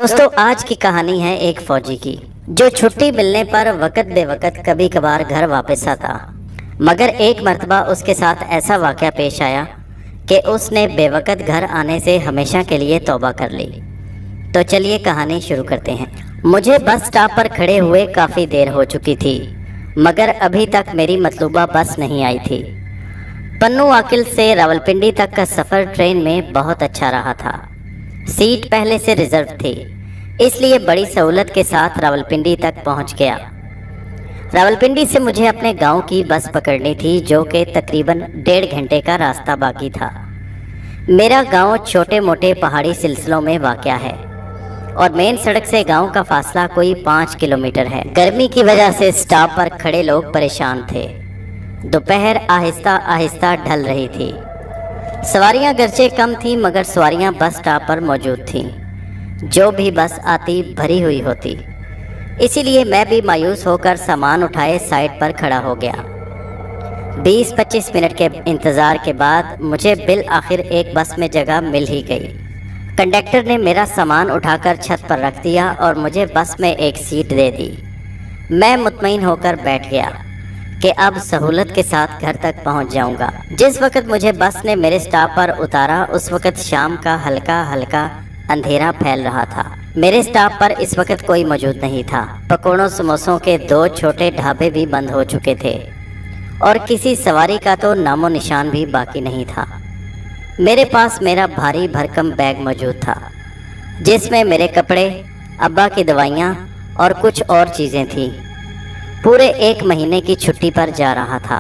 दोस्तों, आज की कहानी है एक फौजी की जो छुट्टी मिलने पर वक़्त बे वक़्त कभी कभार घर वापस आता, मगर एक मर्तबा उसके साथ ऐसा वाक़या पेश आया कि उसने बेवक़्त घर आने से हमेशा के लिए तौबा कर ली। तो चलिए कहानी शुरू करते हैं। मुझे बस स्टॉप पर खड़े हुए काफ़ी देर हो चुकी थी, मगर अभी तक मेरी मतलूबा बस नहीं आई थी। पन्नू आकिल से रावलपिंडी तक का सफ़र ट्रेन में बहुत अच्छा रहा था। सीट पहले से रिजर्व थी, इसलिए बड़ी सहूलत के साथ रावलपिंडी तक पहुंच गया। रावलपिंडी से मुझे अपने गांव की बस पकड़नी थी, जो कि तकरीबन 1.5 घंटे का रास्ता बाकी था। मेरा गांव छोटे मोटे पहाड़ी सिलसिलों में वाक़या है और मेन सड़क से गांव का फासला कोई 5 किलोमीटर है। गर्मी की वजह से स्टॉप पर खड़े लोग परेशान थे। दोपहर आहिस्ता आहिस्ता ढल रही थी। सवारियां गर्चे कम थीं, मगर सवारियां बस स्टॉप पर मौजूद थीं। जो भी बस आती भरी हुई होती, इसीलिए मैं भी मायूस होकर सामान उठाए साइड पर खड़ा हो गया। 20-25 मिनट के इंतज़ार के बाद मुझे बिल आखिर एक बस में जगह मिल ही गई। कंडक्टर ने मेरा सामान उठाकर छत पर रख दिया और मुझे बस में एक सीट दे दी। मैं मुतमईन होकर बैठ गया कि अब सहूलत के साथ घर तक पहुंच जाऊंगा। जिस वक्त मुझे बस ने मेरे स्टॉप पर उतारा, उस वक्त शाम का हल्का हल्का अंधेरा फैल रहा था। मेरे स्टॉप पर इस वक्त कोई मौजूद नहीं था। पकौड़ों समोसों के 2 छोटे ढाबे भी बंद हो चुके थे और किसी सवारी का तो नामो निशान भी बाकी नहीं था। मेरे पास मेरा भारी भरकम बैग मौजूद था, जिसमें मेरे कपड़े, अब्बा की दवाइयाँ और कुछ और चीज़ें थीं। पूरे 1 महीने की छुट्टी पर जा रहा था,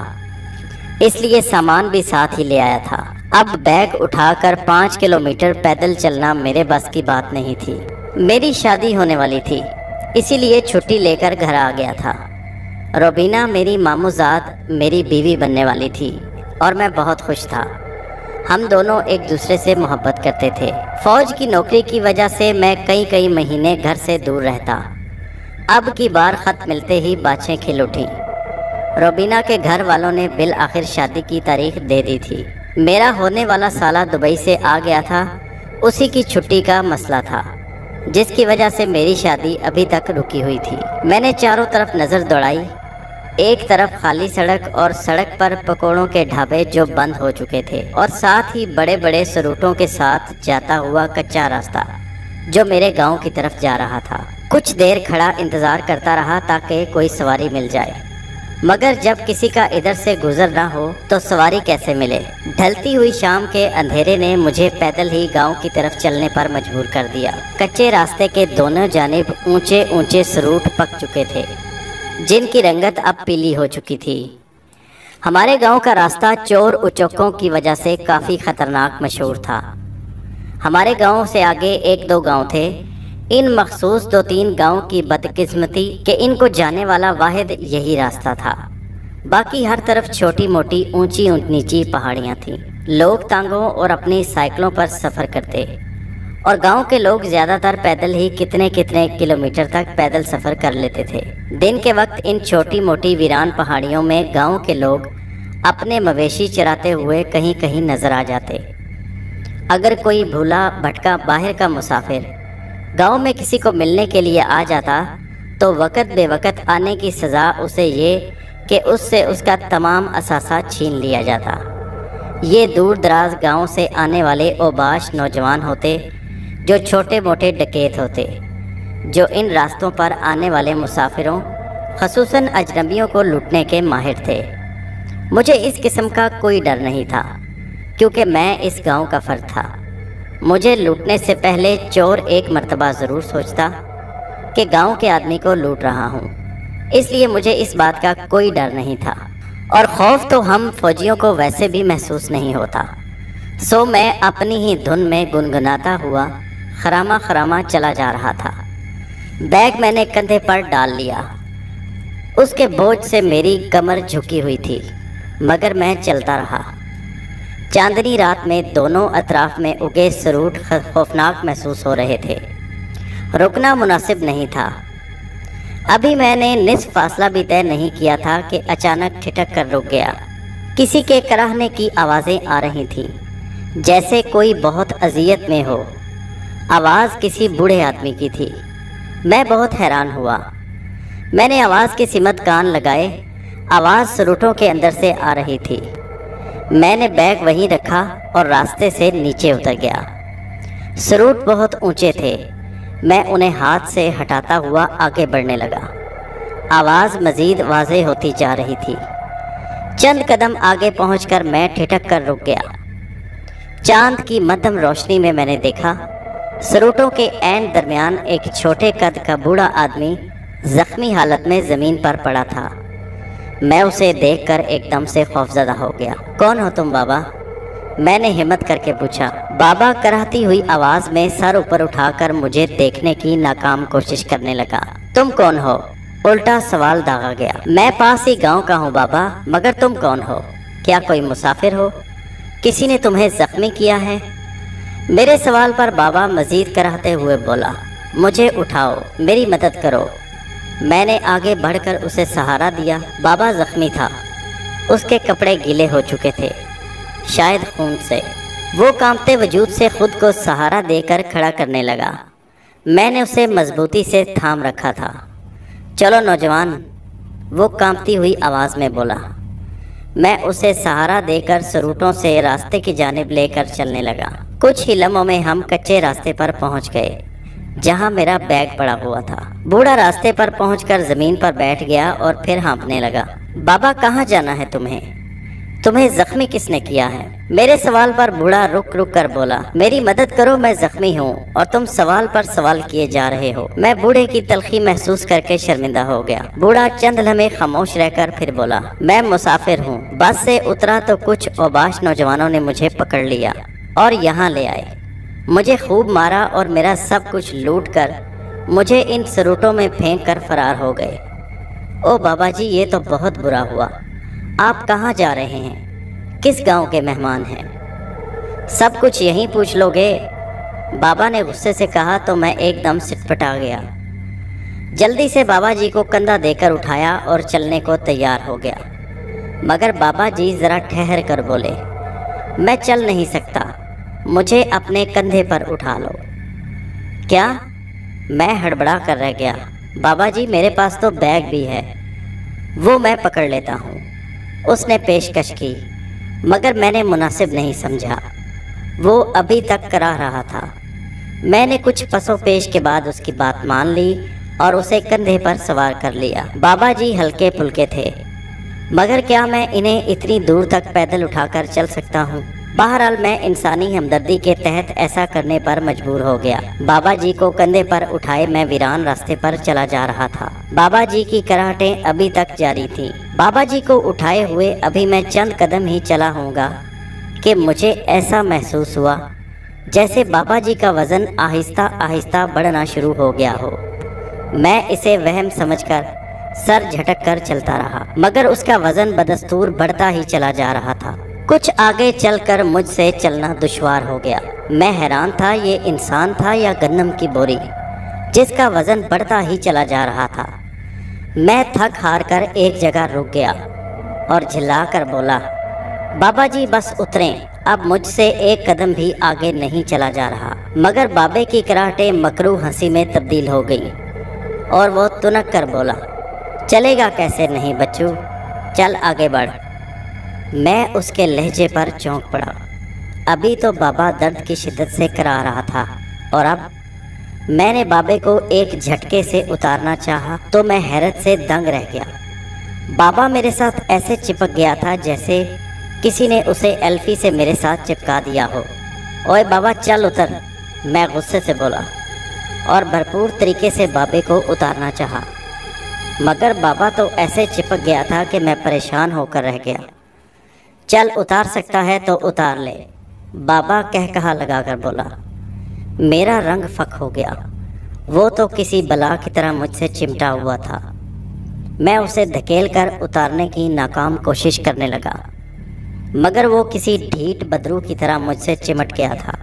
इसलिए सामान भी साथ ही ले आया था। अब बैग उठाकर 5 किलोमीटर पैदल चलना मेरे बस की बात नहीं थी। मेरी शादी होने वाली थी, इसीलिए छुट्टी लेकर घर आ गया था। रोबीना मेरी मामूजाद मेरी बीवी बनने वाली थी और मैं बहुत खुश था। हम दोनों एक दूसरे से मोहब्बत करते थे। फौज की नौकरी की वजह से मैं कई महीने घर से दूर रहता। अब की बार ख़त मिलते ही बाछें खिल उठी। रोबीना के घर वालों ने बिल आखिर शादी की तारीख दे दी थी। मेरा होने वाला साला दुबई से आ गया था, उसी की छुट्टी का मसला था, जिसकी वजह से मेरी शादी अभी तक रुकी हुई थी। मैंने चारों तरफ नज़र दौड़ाई। एक तरफ खाली सड़क और सड़क पर पकौड़ों के ढाबे जो बंद हो चुके थे, और साथ ही बड़े बड़े सरूटों के साथ जाता हुआ कच्चा रास्ता जो मेरे गांव की तरफ जा रहा था। कुछ देर खड़ा इंतज़ार करता रहा ताकि कोई सवारी मिल जाए, मगर जब किसी का इधर से गुजर ना हो तो सवारी कैसे मिले। ढलती हुई शाम के अंधेरे ने मुझे पैदल ही गांव की तरफ चलने पर मजबूर कर दिया। कच्चे रास्ते के दोनों जानिब ऊंचे ऊंचे सरूट पक चुके थे, जिनकी रंगत अब पीली हो चुकी थी। हमारे गांव का रास्ता चोर उचक्कों की वजह से काफ़ी ख़तरनाक मशहूर था। हमारे गांव से आगे 1-2 गांव थे। इन मखसूस 2-3 गांव की बदकिस्मती कि इनको जाने वाला वाहिद यही रास्ता था। बाकी हर तरफ छोटी मोटी ऊंची नीची पहाड़ियां थीं। लोग टांगों और अपनी साइकिलों पर सफ़र करते और गांव के लोग ज़्यादातर पैदल ही कितने किलोमीटर तक पैदल सफ़र कर लेते थे। दिन के वक्त इन छोटी मोटी वीरान पहाड़ियों में गांव के लोग अपने मवेशी चराते हुए कहीं नज़र आ जाते। अगर कोई भूला भटका बाहर का मुसाफिर गांव में किसी को मिलने के लिए आ जाता, तो वक़्त बे वक़्त आने की सज़ा उसे ये कि उससे उसका तमाम असासा छीन लिया जाता। ये दूर दराज गांव से आने वाले ओबाश नौजवान होते, जो छोटे मोटे डकैत होते, जो इन रास्तों पर आने वाले मुसाफिरों ख़ुसूसन अजनबियों को लूटने के माहिर थे। मुझे इस किस्म का कोई डर नहीं था, क्योंकि मैं इस गांव का फ़र्द था। मुझे लूटने से पहले चोर एक मर्तबा ज़रूर सोचता कि गांव के आदमी को लूट रहा हूं, इसलिए मुझे इस बात का कोई डर नहीं था। और खौफ तो हम फौजियों को वैसे भी महसूस नहीं होता। सो मैं अपनी ही धुन में गुनगुनाता हुआ खरामा चला जा रहा था। बैग मैंने कंधे पर डाल लिया। उसके बोझ से मेरी कमर झुकी हुई थी, मगर मैं चलता रहा। चांदनी रात में दोनों अतराफ में उगे सरूट खौफनाक महसूस हो रहे थे। रुकना मुनासिब नहीं था। अभी मैंने निस्फ फासला भी तय नहीं किया था कि अचानक ठिठक कर रुक गया। किसी के कराहने की आवाज़ें आ रही थीं, जैसे कोई बहुत अजियत में हो। आवाज़ किसी बूढ़े आदमी की थी। मैं बहुत हैरान हुआ। मैंने आवाज़ की सिमत कान लगाए। आवाज़ सरूटों के अंदर से आ रही थी। मैंने बैग वहीं रखा और रास्ते से नीचे उतर गया। सरूट बहुत ऊंचे थे। मैं उन्हें हाथ से हटाता हुआ आगे बढ़ने लगा। आवाज़ मज़ीद वाज़ेह होती जा रही थी। चंद कदम आगे पहुंचकर मैं ठिठक कर रुक गया। चांद की मध्यम रोशनी में मैंने देखा सरूटों के ऐन दरमियान एक छोटे कद का बूढ़ा आदमी जख्मी हालत में ज़मीन पर पड़ा था। मैं उसे देखकर एकदम से खौफजदा हो गया। कौन हो तुम बाबा? मैंने हिम्मत करके पूछा। बाबा कराहती हुई आवाज़ में सर ऊपर उठाकर मुझे देखने की नाकाम कोशिश करने लगा। तुम कौन हो? उल्टा सवाल दागा गया। मैं पास ही गांव का हूँ बाबा, मगर तुम कौन हो? क्या कोई मुसाफिर हो? किसी ने तुम्हें जख्मी किया है? मेरे सवाल पर बाबा मजीद कराहते हुए बोला, मुझे उठाओ, मेरी मदद करो। मैंने आगे बढ़कर उसे सहारा दिया। बाबा जख्मी था। उसके कपड़े गीले हो चुके थे, शायद खून से। वो कांपते वजूद से खुद को सहारा देकर खड़ा करने लगा। मैंने उसे मजबूती से थाम रखा था। चलो नौजवान, वो कांपती हुई आवाज़ में बोला। मैं उसे सहारा देकर सरूटों से रास्ते की जानिब लेकर चलने लगा। कुछ ही लम्हों में हम कच्चे रास्ते पर पहुंच गए जहां मेरा बैग पड़ा हुआ था। बूढ़ा रास्ते पर पहुंचकर ज़मीन पर बैठ गया और फिर हाँफने लगा। बाबा, कहाँ जाना है तुम्हें? तुम्हें जख्मी किसने किया है? मेरे सवाल पर बूढ़ा रुक रुक कर बोला, मेरी मदद करो, मैं जख्मी हूँ और तुम सवाल पर सवाल किए जा रहे हो। मैं बूढ़े की तलखी महसूस करके शर्मिंदा हो गया। बूढ़ा चंद लम्हे खामोश रहकर फिर बोला, मैं मुसाफिर हूँ। बस से उतरा तो कुछ औबाश नौजवानों ने मुझे पकड़ लिया और यहाँ ले आए। मुझे खूब मारा और मेरा सब कुछ लूट कर मुझे इन सरूटों में फेंक कर फरार हो गए। ओ बाबा जी, ये तो बहुत बुरा हुआ। आप कहाँ जा रहे हैं? किस गांव के मेहमान हैं? सब कुछ यहीं पूछ लोगे? बाबा ने गुस्से से कहा तो मैं एकदम सिटपटा गया। जल्दी से बाबा जी को कंधा देकर उठाया और चलने को तैयार हो गया, मगर बाबा जी ज़रा ठहर कर बोले, मैं चल नहीं सकता, मुझे अपने कंधे पर उठा लो। क्या? मैं हड़बड़ा कर रह गया। बाबा जी, मेरे पास तो बैग भी है, वो मैं पकड़ लेता हूँ। उसने पेशकश की, मगर मैंने मुनासिब नहीं समझा। वो अभी तक करा रहा था। मैंने कुछ पसो पेश के बाद उसकी बात मान ली और उसे कंधे पर सवार कर लिया। बाबा जी हल्के फुल्के थे, मगर क्या मैं इन्हें इतनी दूर तक पैदल उठाकर चल सकता हूँ? बहरहाल मैं इंसानी हमदर्दी के तहत ऐसा करने पर मजबूर हो गया। बाबा जी को कंधे पर उठाए मैं वीरान रास्ते पर चला जा रहा था। बाबा जी की कराहटें अभी तक जारी थीं। बाबा जी को उठाए हुए अभी मैं चंद कदम ही चला होऊंगा कि मुझे ऐसा महसूस हुआ जैसे बाबा जी का वज़न आहिस्ता आहिस्ता बढ़ना शुरू हो गया हो। मैं इसे वहम समझकर सर झटक कर चलता रहा, मगर उसका वज़न बदस्तूर बढ़ता ही चला जा रहा था। कुछ आगे चलकर मुझसे चलना दुश्वार हो गया। मैं हैरान था, ये इंसान था या गंदम की बोरी जिसका वज़न बढ़ता ही चला जा रहा था। मैं थक हार कर एक जगह रुक गया और झिल्ला कर बोला, बाबा जी बस उतरें, अब मुझसे एक कदम भी आगे नहीं चला जा रहा। मगर बाबे की कराहटें मकरू हंसी में तब्दील हो गई और वो तुनक कर बोला, चलेगा कैसे नहीं बच्चू, चल आगे बढ़। मैं उसके लहजे पर चौंक पड़ा। अभी तो बाबा दर्द की शिद्दत से करा रहा था और अब मैंने बाबे को एक झटके से उतारना चाहा तो मैं हैरत से दंग रह गया। बाबा मेरे साथ ऐसे चिपक गया था जैसे किसी ने उसे एल्फी से मेरे साथ चिपका दिया हो। ओए बाबा चल उतर, मैं गुस्से से बोला और भरपूर तरीके से बाबे को उतारना चाहा, मगर बाबा तो ऐसे चिपक गया था कि मैं परेशान होकर रह गया। चल उतार सकता है तो उतार ले, बाबा कह कहा लगाकर बोला। मेरा रंग फक हो गया। वो तो किसी बला की तरह मुझसे चिमटा हुआ था। मैं उसे धकेल कर उतारने की नाकाम कोशिश करने लगा, मगर वो किसी ढीठ बदरू की तरह मुझसे चिमट गया था।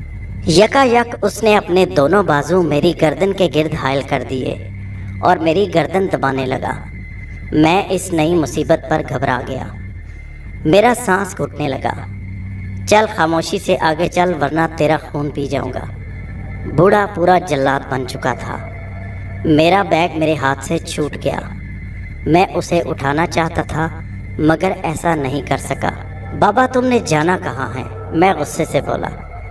यकायक उसने अपने दोनों बाजू मेरी गर्दन के गिर्द हायल कर दिए और मेरी गर्दन दबाने लगा। मैं इस नई मुसीबत पर घबरा गया। मेरा सांस घुटने लगा। चल खामोशी से आगे चल, वरना तेरा खून पी जाऊंगा। बूढ़ा पूरा जल्लाद बन चुका था। मेरा बैग मेरे हाथ से छूट गया। मैं उसे उठाना चाहता था मगर ऐसा नहीं कर सका। बाबा तुमने जाना कहाँ है? मैं गुस्से से बोला।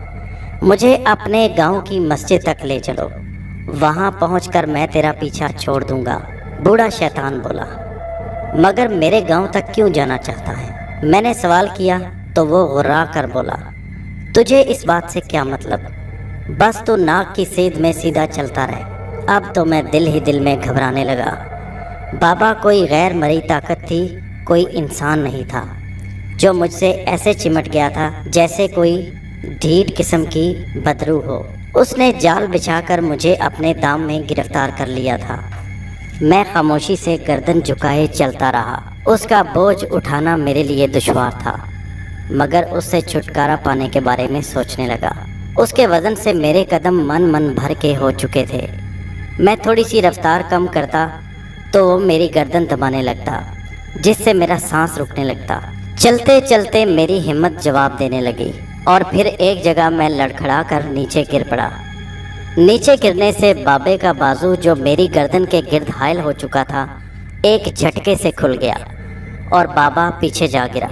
मुझे अपने गांव की मस्जिद तक ले चलो, वहां पहुंचकर मैं तेरा पीछा छोड़ दूंगा, बूढ़ा शैतान बोला। मगर मेरे गांव तक क्यों जाना चाहता है? मैंने सवाल किया तो वो गुर्रा कर बोला, तुझे इस बात से क्या मतलब? बस तू नाक की सेध में सीधा चलता रहे। अब तो मैं दिल ही दिल में घबराने लगा। बाबा कोई गैर मरी ताकत थी, कोई इंसान नहीं था जो मुझसे ऐसे चिमट गया था जैसे कोई ढीठ किस्म की बदरू हो। उसने जाल बिछाकर मुझे अपने दाम में गिरफ्तार कर लिया था। मैं खामोशी से गर्दन झुकाए चलता रहा। उसका बोझ उठाना मेरे लिए दुश्वार था, मगर उससे छुटकारा पाने के बारे में सोचने लगा। उसके वजन से मेरे कदम मन भर के हो चुके थे। मैं थोड़ी सी रफ्तार कम करता तो वो मेरी गर्दन दबाने लगता, जिससे मेरा सांस रुकने लगता। चलते चलते मेरी हिम्मत जवाब देने लगी और फिर एक जगह मैं लड़खड़ा कर नीचे गिर पड़ा। नीचे गिरने से बाबे का बाजू जो मेरी गर्दन के गिर्द हायल हो चुका था, एक झटके से खुल गया और बाबा पीछे जा गिरा।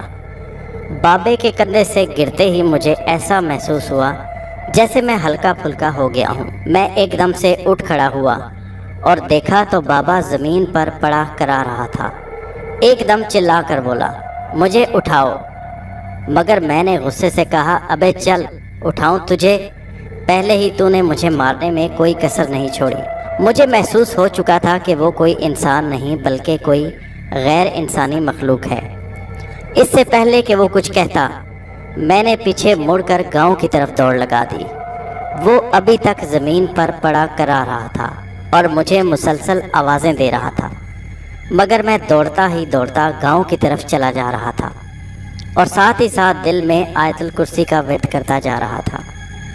बाबे के कंधे से गिरते ही मुझे ऐसा महसूस हुआ जैसे मैं हल्का फुल्का हो गया हूँ। मैं एकदम से उठ खड़ा हुआ और देखा तो बाबा ज़मीन पर पड़ा करा रहा था। एकदम चिल्ला कर बोला, मुझे उठाओ। मगर मैंने गुस्से से कहा, अबे चल, उठाऊं तुझे? पहले ही तूने मुझे मारने में कोई कसर नहीं छोड़ी। मुझे महसूस हो चुका था कि वो कोई इंसान नहीं बल्कि कोई गैर इंसानी मखलूक है। इससे पहले कि वो कुछ कहता, मैंने पीछे मुड़कर गांव की तरफ दौड़ लगा दी। वो अभी तक ज़मीन पर पड़ा करा रहा था और मुझे मुसलसल आवाज़ें दे रहा था, मगर मैं दौड़ता ही दौड़ता गांव की तरफ चला जा रहा था और साथ ही साथ दिल में आयतुल कुर्सी का विर्द करता जा रहा था।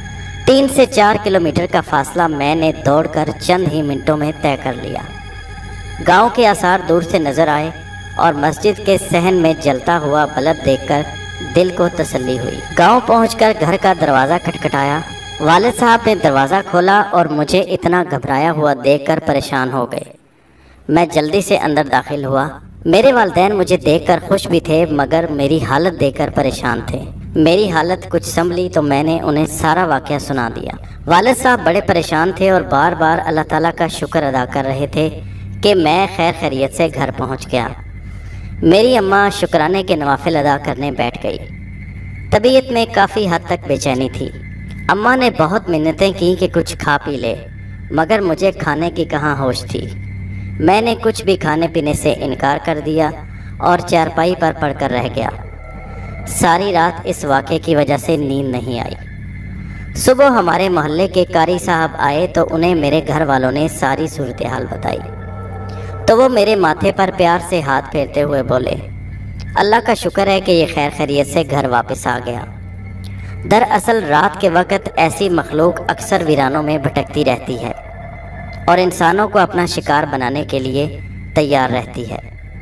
3 से 4 किलोमीटर का फासला मैंने दौड़कर चंद ही मिनटों में तय कर लिया। गांव के आसार दूर से नजर आए और मस्जिद के सहन में जलता हुआ बल्ब देखकर दिल को तसल्ली हुई। गांव पहुंचकर घर का दरवाज़ा खटखटाया। वालिद साहब ने दरवाज़ा खोला और मुझे इतना घबराया हुआ देखकर परेशान हो गए। मैं जल्दी से अंदर दाखिल हुआ। मेरे वालिदैन मुझे देखकर खुश भी थे मगर मेरी हालत देखकर परेशान थे। मेरी हालत कुछ संभली तो मैंने उन्हें सारा वाक़या सुना दिया। वालिद साहब बड़े परेशान थे और बार बार अल्लाह ताला का शुक्र अदा कर रहे थे कि मैं खैर खैरियत से घर पहुंच गया। मेरी अम्मा शुक्राने के नवाफिल अदा करने बैठ गई। तबीयत में काफ़ी हद तक बेचैनी थी। अम्मा ने बहुत मिन्नतें की कि कुछ खा पी ले, मगर मुझे खाने की कहाँ होश थी। मैंने कुछ भी खाने पीने से इनकार कर दिया और चारपाई पर पड़कर रह गया। सारी रात इस वाक़े की वजह से नींद नहीं आई। सुबह हमारे मोहल्ले के कारी साहब आए तो उन्हें मेरे घर वालों ने सारी सूरत हाल बताई तो वो मेरे माथे पर प्यार से हाथ फेरते हुए बोले, अल्लाह का शुक्र है कि ये खैर खैरियत से घर वापस आ गया। दरअसल रात के वक़्त ऐसी मखलूक अक्सर वीरानों में भटकती रहती है और इंसानों को अपना शिकार बनाने के लिए तैयार रहती है।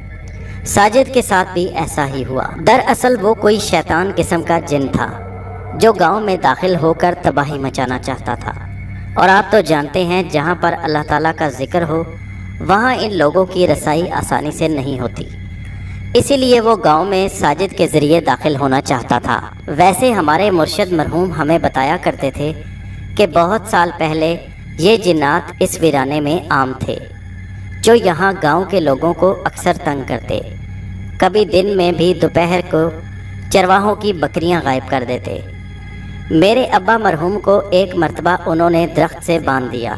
साजिद के साथ भी ऐसा ही हुआ। दरअसल वो कोई शैतान किस्म का जिन था जो गांव में दाखिल होकर तबाही मचाना चाहता था। और आप तो जानते हैं जहां पर अल्लाह ताला का जिक्र हो वहां इन लोगों की रसाई आसानी से नहीं होती। इसीलिए वो गांव में साजिद के ज़रिए दाखिल होना चाहता था। वैसे हमारे मुर्शिद मरहूम हमें बताया करते थे कि बहुत साल पहले ये जिन्नात इस वीराने में आम थे जो यहाँ गांव के लोगों को अक्सर तंग करते। कभी दिन में भी दोपहर को चरवाहों की बकरियां गायब कर देते। मेरे अब्बा मरहूम को एक मर्तबा उन्होंने दरख्त से बांध दिया।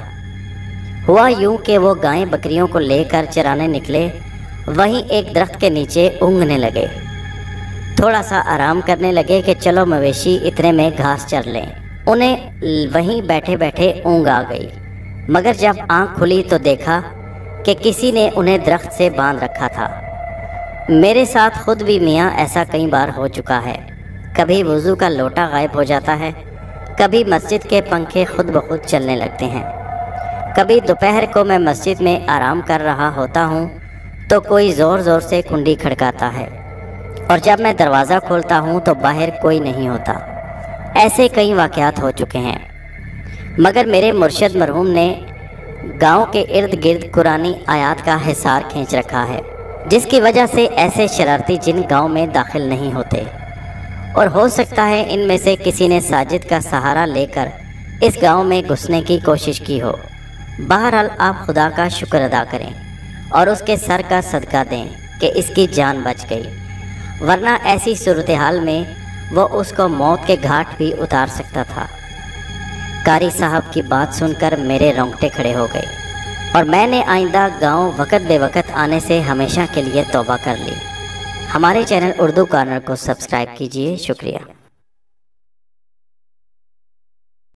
हुआ यूं कि वो गायें बकरियों को लेकर चराने निकले, वहीं एक दरख्त के नीचे ऊँघने लगे। थोड़ा सा आराम करने लगे कि चलो मवेशी इतने में घास चर लें। उन्हें वहीं बैठे बैठे ऊँघ आ गई, मगर जब आँख खुली तो देखा कि किसी ने उन्हें दरख्त से बांध रखा था। मेरे साथ खुद भी मियाँ ऐसा कई बार हो चुका है। कभी वज़ू का लोटा गायब हो जाता है, कभी मस्जिद के पंखे खुद ब खुद चलने लगते हैं, कभी दोपहर को मैं मस्जिद में आराम कर रहा होता हूँ तो कोई ज़ोर ज़ोर से कुंडी खड़काता है और जब मैं दरवाज़ा खोलता हूँ तो बाहर कोई नहीं होता। ऐसे कई वाक़यात हो चुके हैं। मगर मेरे मुर्शद मरहूम ने गांव के इर्द गिर्द कुरानी आयात का हिसार खींच रखा है, जिसकी वजह से ऐसे शरारती जिन गांव में दाखिल नहीं होते। और हो सकता है इनमें से किसी ने साजिद का सहारा लेकर इस गांव में घुसने की कोशिश की हो। बहरहाल आप खुदा का शुक्र अदा करें और उसके सर का सदका दें कि इसकी जान बच गई, वरना ऐसी सूरत हाल में वो उसको मौत के घाट भी उतार सकता था। कारी साहब की बात सुनकर मेरे रोंगटे खड़े हो गए और मैंने आइंदा गांव वक्त बेवक्त आने से हमेशा के लिए तौबा कर ली। हमारे चैनल उर्दू कॉर्नर को सब्सक्राइब कीजिए। शुक्रिया।